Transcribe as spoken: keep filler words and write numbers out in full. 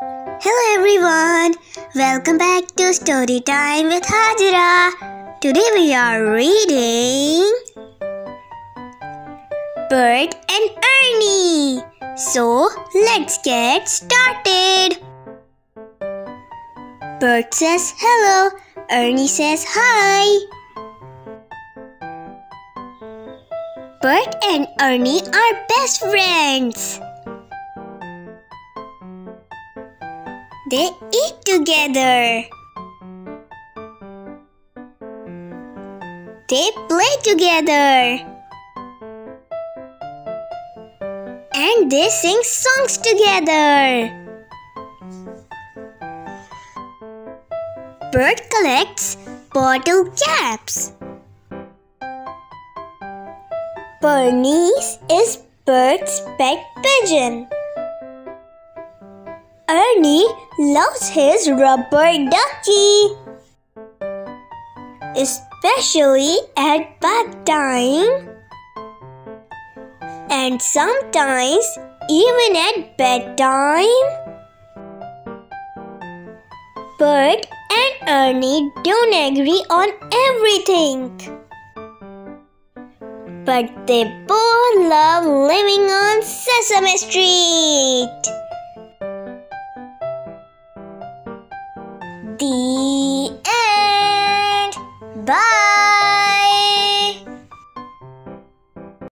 Hello everyone, welcome back to Story Time with Hajira. Today we are reading Bert and Ernie. So let's get started. Bert says hello, Ernie says hi. Bert and Ernie are best friends. They eat together. They play together. And they sing songs together. Bert collects bottle caps. Bernice is Bert's pet pigeon. Ernie loves his rubber ducky, especially at bath time and sometimes even at bedtime. Bert and Ernie don't agree on everything, but they both love living on Sesame Street. The